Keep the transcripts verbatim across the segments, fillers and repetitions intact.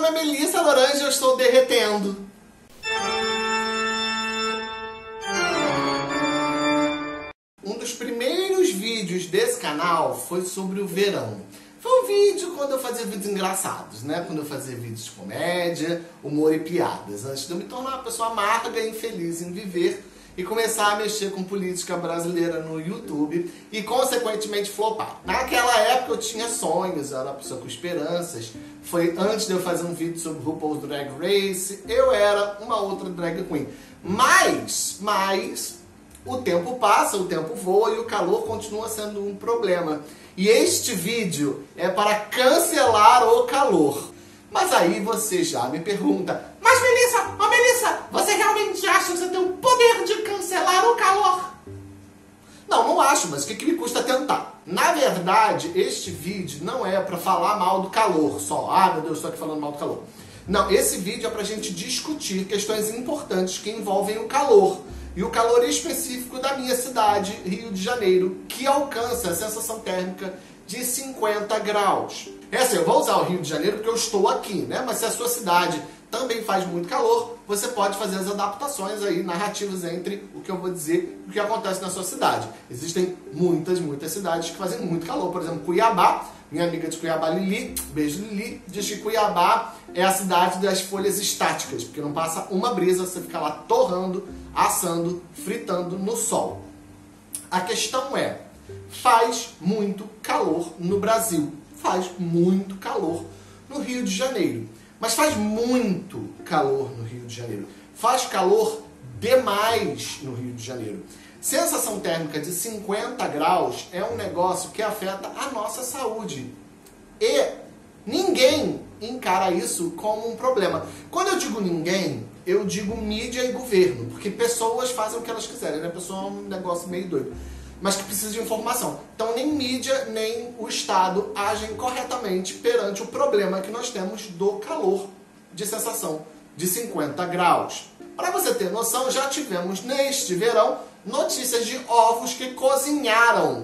é Melissa Lorange e eu estou derretendo. Um dos primeiros vídeos desse canal foi sobre o verão. Foi um vídeo quando eu fazia vídeos engraçados, né? Quando eu fazia vídeos de comédia, humor e piadas. Antes de eu me tornar uma pessoa amarga e infeliz em viver e começar a mexer com política brasileira no YouTube e, consequentemente, flopar. Naquela época eu tinha sonhos, eu era uma pessoa com esperanças. Foi antes de eu fazer um vídeo sobre RuPaul's Drag Race, eu era uma outra drag queen. Mas, mas, o tempo passa, o tempo voa e o calor continua sendo um problema. E este vídeo é para cancelar o calor. Mas aí você já me pergunta, mas Melissa, oh Melissa, você realmente acha que você tem o poder de cancelar o calor? Não, não acho, mas o que, que me custa tentar? Na verdade, este vídeo não é para falar mal do calor só. Ah, meu Deus, estou aqui falando mal do calor. Não, esse vídeo é para a gente discutir questões importantes que envolvem o calor. E o calor específico da minha cidade, Rio de Janeiro, que alcança a sensação térmica de cinquenta graus. É assim, eu vou usar o Rio de Janeiro porque eu estou aqui, né? Mas se a sua cidade também faz muito calor, você pode fazer as adaptações aí, narrativas entre o que eu vou dizer e o que acontece na sua cidade. Existem muitas, muitas cidades que fazem muito calor. Por exemplo, Cuiabá, minha amiga de Cuiabá, Lili, beijo Lili, diz que Cuiabá é a cidade das folhas estáticas, porque não passa uma brisa, você fica lá torrando, assando, fritando no sol. A questão é, faz muito calor no Brasil, faz muito calor no Rio de Janeiro. Mas faz muito calor no Rio de Janeiro. Faz calor demais no Rio de Janeiro. Sensação térmica de cinquenta graus é um negócio que afeta a nossa saúde. E ninguém encara isso como um problema. Quando eu digo ninguém, eu digo mídia e governo. Porque pessoas fazem o que elas quiserem, né? Pessoa é um negócio meio doido. Mas que precisa de informação. Então nem mídia, nem o Estado agem corretamente perante o problema que nós temos do calor de sensação de cinquenta graus. Para você ter noção, já tivemos neste verão notícias de ovos que cozinharam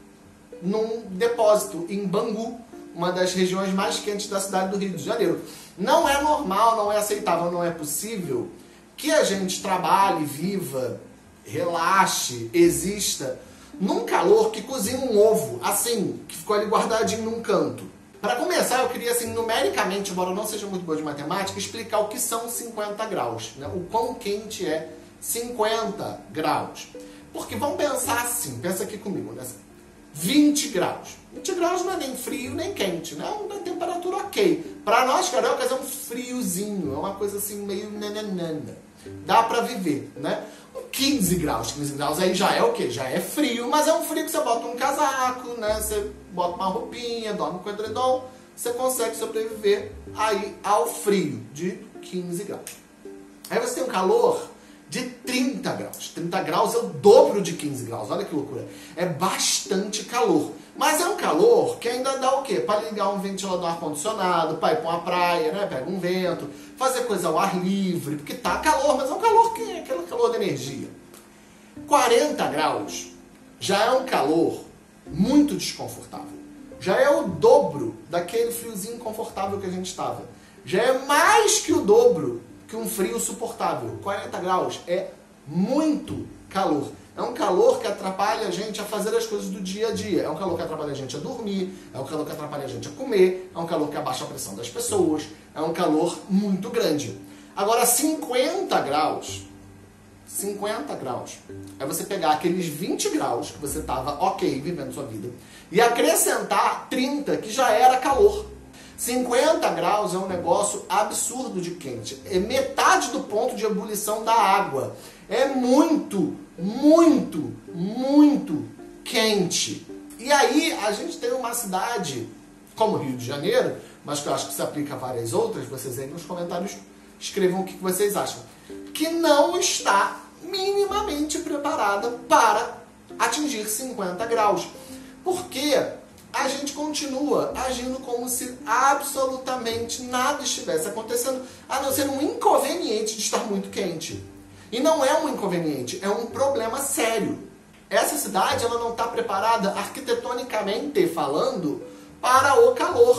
num depósito em Bangu, uma das regiões mais quentes da cidade do Rio de Janeiro. Não é normal, não é aceitável, não é possível que a gente trabalhe, viva, relaxe, exista num calor que cozinha um ovo, assim, que ficou ali guardadinho num canto. Para começar, eu queria, assim, numericamente, embora eu não seja muito boa de matemática, explicar o que são cinquenta graus, né? O quão quente é cinquenta graus. Porque vamos pensar assim, pensa aqui comigo, né? vinte graus. vinte graus não é nem frio, nem quente, né? É uma temperatura ok. Para nós, cariocas, é um friozinho, é uma coisa assim, meio nananana. Dá para viver, né? quinze graus, quinze graus aí já é o quê? Já é frio, mas é um frio que você bota um casaco, né? Você bota uma roupinha, dorme com edredom, você consegue sobreviver aí ao frio de quinze graus. Aí você tem um calor de trinta graus. trinta graus é o dobro de quinze graus, olha que loucura. É bastante calor. Mas é um calor que ainda dá o quê? Para ligar um ventilador ar-condicionado, para ir para uma praia, né? Pega um vento, fazer coisa ao ar livre, porque tá calor, mas é um calor que é aquele calor de energia. quarenta graus já é um calor muito desconfortável. Já é o dobro daquele friozinho confortável que a gente estava. Já é mais que o dobro que um frio suportável. quarenta graus é muito calor. É um calor que atrapalha a gente a fazer as coisas do dia a dia. É um calor que atrapalha a gente a dormir, é um calor que atrapalha a gente a comer, é um calor que abaixa a pressão das pessoas, é um calor muito grande. Agora, cinquenta graus, cinquenta graus, é você pegar aqueles vinte graus que você estava ok vivendo sua vida e acrescentar trinta, que já era calor. cinquenta graus é um negócio absurdo de quente. É metade do ponto de ebulição da água. É muito, muito, muito quente. E aí a gente tem uma cidade como Rio de Janeiro, mas que eu acho que se aplica a várias outras, vocês aí nos comentários escrevam o que vocês acham, que não está minimamente preparada para atingir cinquenta graus. Porque a gente continua agindo como se absolutamente nada estivesse acontecendo, a não ser um inconveniente de estar muito quente. E não é um inconveniente, é um problema sério. Essa cidade ela não está preparada arquitetonicamente falando para o calor.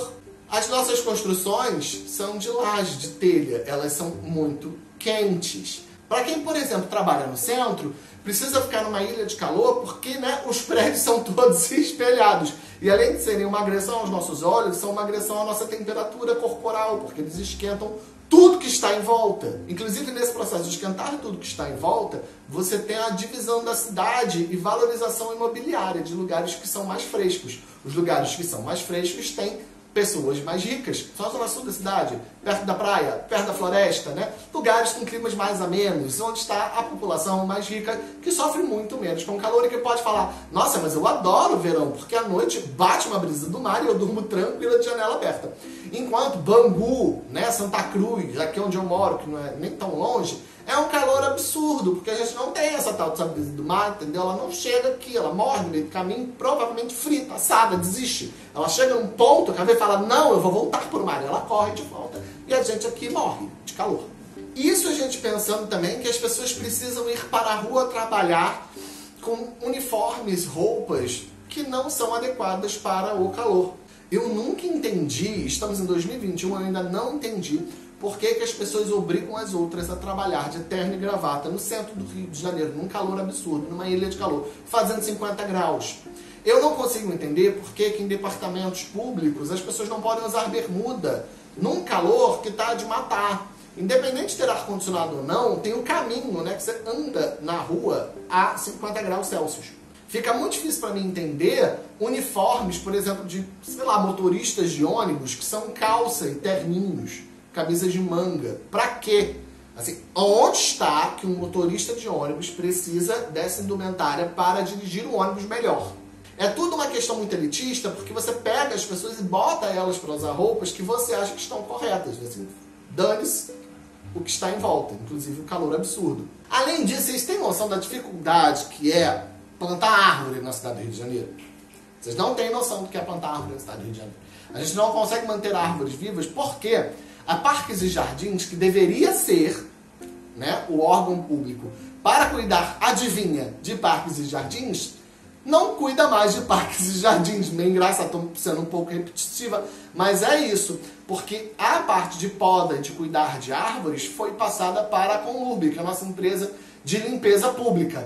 As nossas construções são de laje, de telha, elas são muito quentes. Para quem, por exemplo, trabalha no centro, precisa ficar numa ilha de calor porque, né, os prédios são todos espelhados. E além de serem uma agressão aos nossos olhos, são uma agressão à nossa temperatura corporal, porque eles esquentam tudo que está em volta. Inclusive, nesse processo de esquentar tudo que está em volta, você tem a divisão da cidade e valorização imobiliária de lugares que são mais frescos. Os lugares que são mais frescos têm pessoas mais ricas, só na zona sul da cidade, perto da praia, perto da floresta, né? Lugares com climas mais amenos, onde está a população mais rica, que sofre muito menos com o calor e que pode falar, nossa, mas eu adoro o verão, porque à noite bate uma brisa do mar e eu durmo tranquila de janela aberta. Enquanto Bangu, né, Santa Cruz, aqui onde eu moro, que não é nem tão longe, é um calor absurdo, porque a gente não tem essa tal de brisa do mar, entendeu? Ela não chega aqui, ela morre no meio do caminho, provavelmente frita, assada, desiste. Ela chega num ponto que a vez fala, não, eu vou voltar para o mar, e ela corre de volta. E a gente aqui morre de calor. Isso a gente pensando também que as pessoas precisam ir para a rua trabalhar com uniformes, roupas que não são adequadas para o calor. Eu nunca entendi, estamos em dois mil e vinte e um, eu ainda não entendi por que que as pessoas obrigam as outras a trabalhar de terno e gravata no centro do Rio de Janeiro, num calor absurdo, numa ilha de calor, fazendo cinquenta graus. Eu não consigo entender por que que em departamentos públicos as pessoas não podem usar bermuda num calor que está de matar. Independente de ter ar-condicionado ou não, tem um caminho, né, que você anda na rua a cinquenta graus Celsius. Fica muito difícil para mim entender uniformes, por exemplo, de, sei lá, motoristas de ônibus que são calça e terninhos, camisas de manga. Pra quê? Assim, onde está que um motorista de ônibus precisa dessa indumentária para dirigir o ônibus melhor? É tudo uma questão muito elitista, porque você pega as pessoas e bota elas para usar roupas que você acha que estão corretas. Assim, dane-se o que está em volta, inclusive o calor absurdo. Além disso, vocês têm noção da dificuldade que é plantar árvore na cidade do Rio de Janeiro? Vocês não têm noção do que é plantar árvore na cidade do Rio de Janeiro. A gente não consegue manter árvores vivas porque a Parques e Jardins, que deveria ser, né, o órgão público para cuidar, adivinha, de parques e jardins, não cuida mais de parques e jardins. Meio engraçado, estou sendo um pouco repetitiva, mas é isso. Porque a parte de poda e de cuidar de árvores foi passada para a Conlurb, que é a nossa empresa de limpeza pública.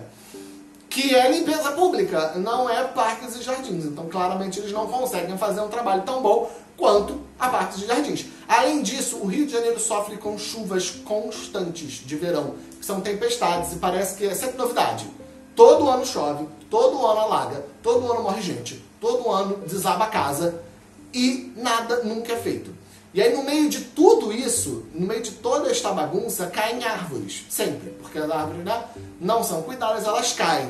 Que é limpeza pública, não é parques e jardins. Então, claramente, eles não conseguem fazer um trabalho tão bom quanto a parques e jardins. Além disso, o Rio de Janeiro sofre com chuvas constantes de verão, que são tempestades, e parece que é sempre novidade. Todo ano chove, todo ano alaga, todo ano morre gente, todo ano desaba a casa e nada nunca é feito. E aí, no meio de tudo isso, no meio de toda esta bagunça, caem árvores, sempre, porque as árvores, né, não são cuidadas, elas caem.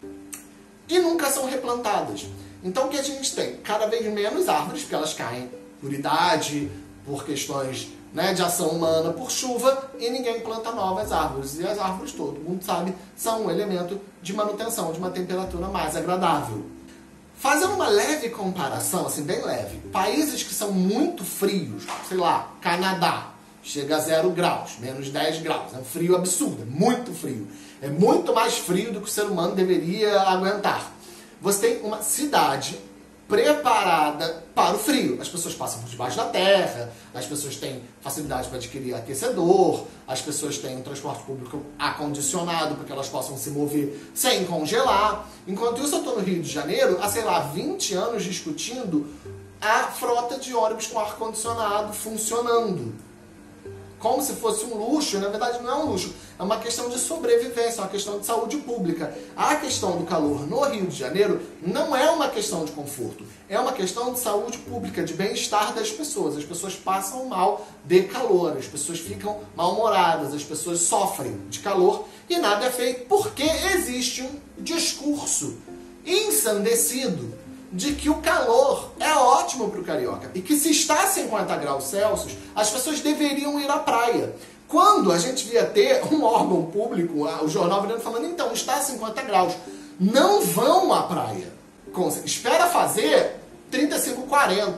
E nunca são replantadas. Então, o que a gente tem? Cada vez menos árvores, porque elas caem por idade, por questões, né, de ação humana, por chuva, e ninguém planta novas árvores. E as árvores, todo mundo sabe, são um elemento de manutenção de uma temperatura mais agradável. Fazendo uma leve comparação, assim, bem leve, países que são muito frios, sei lá, Canadá, chega a zero graus, menos dez graus, é um frio absurdo, é muito frio. É muito mais frio do que o ser humano deveria aguentar. Você tem uma cidade preparada para o frio. As pessoas passam por debaixo da terra, as pessoas têm facilidade para adquirir aquecedor, as pessoas têm um transporte público acondicionado para que elas possam se mover sem congelar. Enquanto isso, eu estou no Rio de Janeiro há, sei lá, vinte anos discutindo a frota de ônibus com ar-condicionado funcionando. Como se fosse um luxo, na verdade não é um luxo, é uma questão de sobrevivência, é uma questão de saúde pública. A questão do calor no Rio de Janeiro não é uma questão de conforto, é uma questão de saúde pública, de bem-estar das pessoas. As pessoas passam mal de calor, as pessoas ficam mal-humoradas, as pessoas sofrem de calor e nada é feito porque existe um discurso ensandecido de que o calor é ótimo para o carioca e que se está a cinquenta graus Celsius, as pessoas deveriam ir à praia. Quando a gente devia ter um órgão público, o jornal virando falando, então, está a cinquenta graus, não vão à praia. Espera fazer trinta e cinco, quarenta.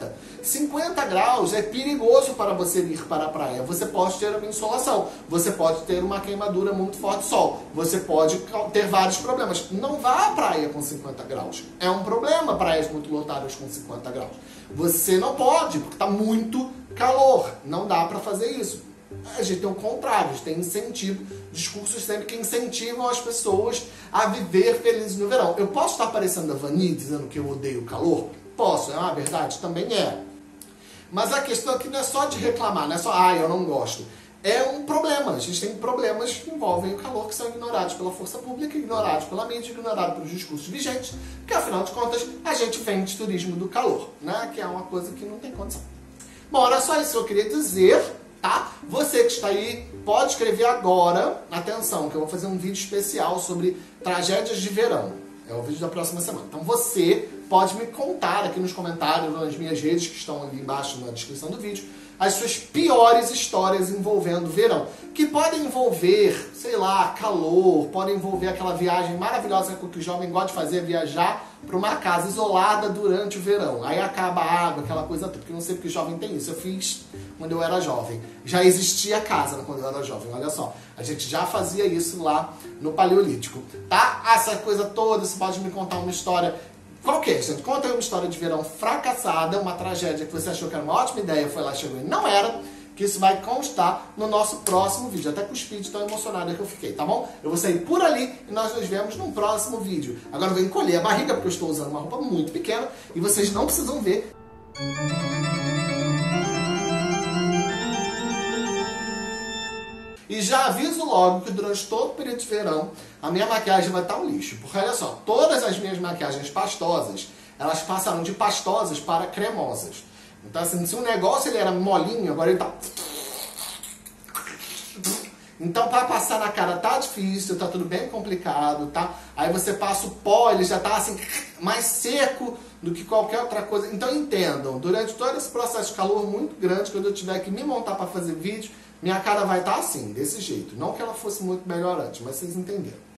cinquenta graus é perigoso para você ir para a praia. Você pode ter uma insolação, você pode ter uma queimadura muito forte do sol, você pode ter vários problemas. Não vá à praia com cinquenta graus. É um problema praias muito lotadas com cinquenta graus. Você não pode, porque está muito calor. Não dá para fazer isso. A gente tem o contrário, a gente tem incentivo, discursos sempre que incentivam as pessoas a viver felizes no verão. Eu posso estar parecendo a Vani dizendo que eu odeio o calor? Posso, é uma verdade? Também é. Mas a questão aqui não é só de reclamar, não é só, ah, eu não gosto. É um problema. A gente tem problemas que envolvem o calor, que são ignorados pela força pública, ignorados pela mídia, ignorados pelos discursos vigentes, porque afinal de contas a gente vende turismo do calor, né? Que é uma coisa que não tem condição. Bom, era só isso que eu queria dizer, tá? Você que está aí, pode escrever agora, atenção, que eu vou fazer um vídeo especial sobre tragédias de verão. É o vídeo da próxima semana. Então você pode me contar aqui nos comentários, nas minhas redes que estão ali embaixo na descrição do vídeo, as suas piores histórias envolvendo verão. Que podem envolver, sei lá, calor, podem envolver aquela viagem maravilhosa que o jovem gosta de fazer, viajar para uma casa isolada durante o verão. Aí acaba a água, aquela coisa toda, porque eu não sei porque o jovem tem isso. Eu fiz quando eu era jovem. Já existia casa quando eu era jovem, olha só. A gente já fazia isso lá no Paleolítico, tá? Essa coisa toda, você pode me contar uma história qualquer, gente. Conta aí uma história de verão fracassada, uma tragédia que você achou que era uma ótima ideia, foi lá, chegou e não era, que isso vai constar no nosso próximo vídeo. Até com os vídeos tão emocionados que eu fiquei, tá bom? Eu vou sair por ali e nós nos vemos num próximo vídeo. Agora eu vou encolher a barriga porque eu estou usando uma roupa muito pequena e vocês não precisam ver. E já aviso logo que durante todo o período de verão a minha maquiagem vai estar um lixo. Porque olha só, todas as minhas maquiagens pastosas, elas passaram de pastosas para cremosas. Então assim, se um negócio ele era molinho, agora ele tá... Então para passar na cara tá difícil, tá tudo bem complicado, tá? Aí você passa o pó, ele já tá assim, mais seco do que qualquer outra coisa. Então entendam, durante todo esse processo de calor muito grande, quando eu tiver que me montar para fazer vídeo, minha cara vai estar assim, desse jeito. Não que ela fosse muito melhor antes, mas vocês entenderam.